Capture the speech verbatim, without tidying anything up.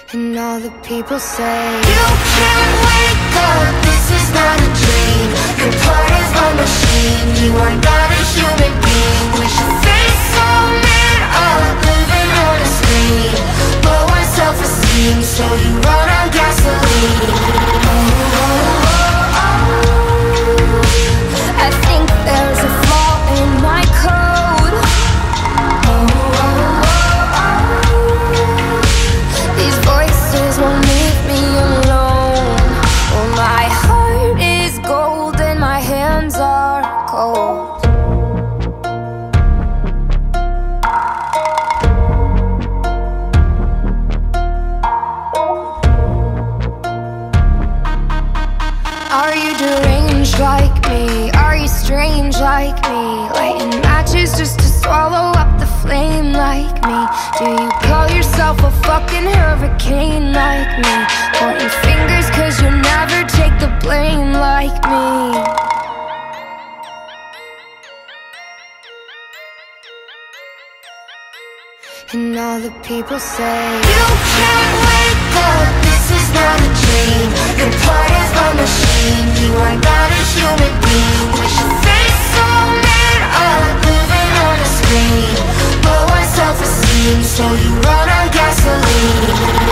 And all the people say, you can't wake up, this is not a dream. You're part of a machine, you are not a human being. With your face so lit up, living on a screen. Low on self-esteem, so you run on gasoline. Oh, oh, oh, oh. I think there's a flaw in my code. Oh, oh, oh, oh. These voices won't leave me alone. Oh, my heart is gold and my hands are cold. Are you deranged like me? Are you strange like me? Lighting matches just to swallow up the flame like me? Do you call yourself a fucking hurricane like me? Pointing fingers cause you'll never take the blame like me. And all the people say, you can't wake up, this is not a dream. You're part of a machine, you are not a human being. With your face so lit up, living on a screen. Low on self-esteem, so you run on gasoline.